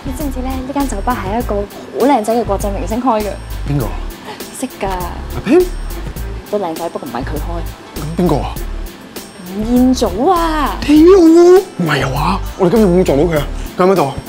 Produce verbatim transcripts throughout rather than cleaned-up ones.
你知唔知咧？呢間酒吧係一個好靚仔嘅國際明星開嘅。 邊個？ 識㗎。 阿 Pam 都靚仔，不過唔係佢開。 咁邊個啊？ 吳彥祖啊！ 屌，唔係啊話，我哋今日會唔會撞到佢啊？佢喺邊度啊？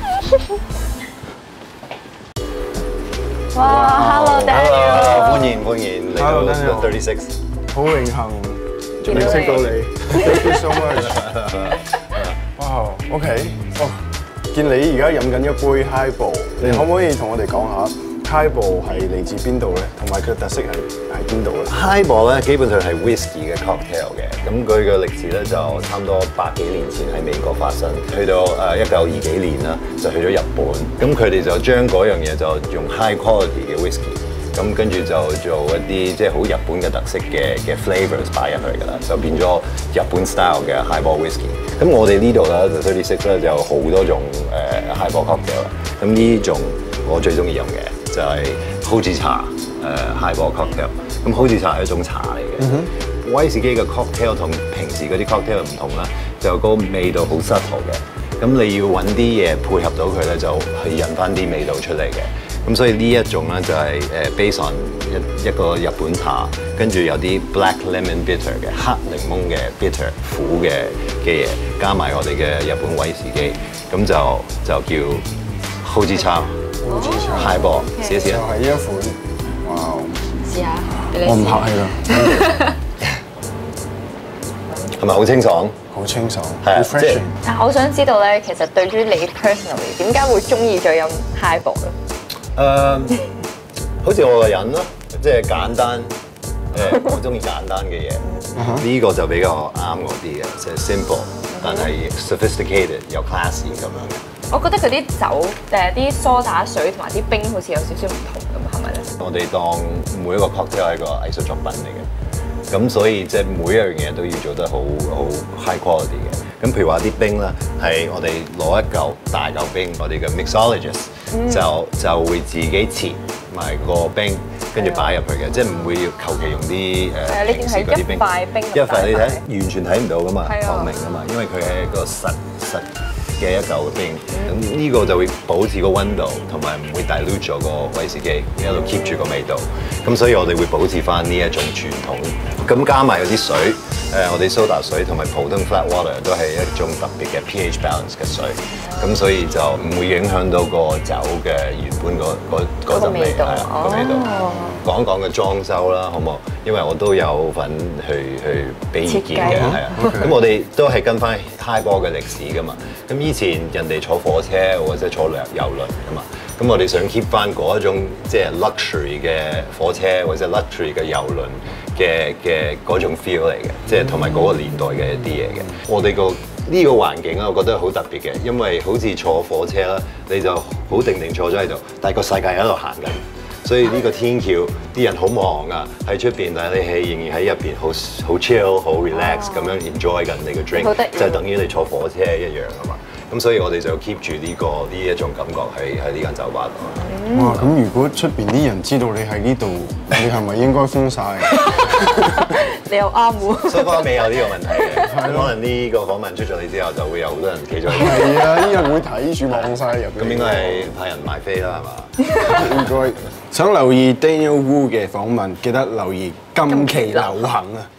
哇 ，Hello Daniel， 歡迎歡迎嚟到 thirty six， 好榮幸認識到你 ，Thank you so much。哇 ，OK， 哦，見你而家飲緊一杯 Highball， 你可唔可以同我哋講下 Highball 係嚟自邊度咧？同埋佢嘅特色係係邊度咧 ？Highball 咧基本上係 whisky 嘅 cocktail 嘅，咁佢嘅歷史咧就差唔多百幾年前喺美國發生，去到誒一九二幾年啦，就去咗日本，咁佢哋就將嗰樣嘢就用 high quality 嘅 whisky。咁跟住就做一啲即係好日本嘅特色嘅嘅 flavors 擺入去㗎啦，就變咗日本 style 嘅 highball whisky。咁我哋呢度咧就thirty six咧就有好多種誒 highball cocktail 啦。咁呢種我最中意飲嘅就係好字茶誒 highball cocktail。咁好字茶係一種茶嚟嘅。Mm hmm. 威士忌嘅 cocktail 同平時嗰啲 cocktail 唔同啦，就個味道好 subtle 嘅。咁你要揾啲嘢配合到佢咧，就係引翻啲味道出嚟嘅。咁所以呢一種咧就係誒 based on 一一個日本茶，跟住有啲 black lemon bitter 嘅黑檸檬嘅 bitter 苦嘅嘅嘢，加埋我哋嘅日本威士忌，咁就就叫好字茶。 好字茶 Highball， 試一試啊！ 就係呢一款，哇！ 試下，俾你試。 我唔客氣啦。 係咪好清爽？ 好清爽， 係啊 refreshing。 但我想知道咧，其實對於你 personally 點解會中意咗飲 Highball 咧？ 誒， uh, 好似我個人咯，即係簡單，誒，我中意簡單嘅嘢，呢個就比較啱我啲嘅，即係 simple， 但係 sophisticated 又 classy 咁樣嘅。 我覺得佢啲酒誒啲梳打水同埋啲冰好似有少少唔同咁，係咪咧？ 我哋當每一個 cocktail 係一個藝術作品嚟嘅，咁所以即係每一樣嘢都要做得好好 high quality 嘅。咁譬如話啲冰啦，係我哋攞一嚿大嚿冰，我哋嘅 mixologist 就就會自己切埋個冰，跟住擺入去嘅，即係唔會求其用啲誒平時嗰啲冰。一塊冰，一塊你睇完全睇唔到噶嘛，透明噶嘛，因為佢係一個實實嘅一嚿冰，咁呢個就會保持個溫度，同埋唔會 dilute 咗個威士忌，一路 keep 住個味道。咁所以我哋會保持翻呢一種傳統。咁加埋嗰啲水，誒我哋蘇打水同埋普通 flat water 都係一種特別嘅 pH balance 嘅水，咁所以就唔會影響到個酒嘅原本嗰嗰嗰陣味，係啊個味道。講一講嘅裝修啦，好冇？因為我都有份去去俾意見嘅，係啊。咁我哋都係跟翻 Highball 嘅歷史噶嘛。咁以前人哋坐火車或者坐遊遊輪噶嘛，咁我哋想 keep 翻嗰一種即係 luxury 嘅火車或者 luxury 嘅遊輪嘅嘅嗰種 feel 嚟嘅，即係同埋嗰個年代嘅一啲嘢嘅。我哋個呢個環境咧，我覺得好特別嘅，因為好似坐火車啦，你就好定定坐咗喺度，但係個世界喺度行緊。所以呢個天橋啲人好忙啊，喺出邊，但係你係仍然喺入邊好好 chill、好 relax 咁樣 enjoy 緊你個 drink， 就等於你坐火車一樣啊嘛。咁所以我哋就 keep 住呢個呢一種感覺喺喺呢間酒吧度。 哇！咁如果出邊啲人知道你喺呢度，你係咪應該封晒？ 你又啱喎。 So far未有呢個問題嘅，可能呢個訪問出咗嚟之後，就會有好多人企咗喺度。 係啊，啲人會睇住望晒入邊。 咁應該係派人買飛啦，係嘛？ 應該想留意 Daniel Wu 嘅訪問，記得留意今期流行啊！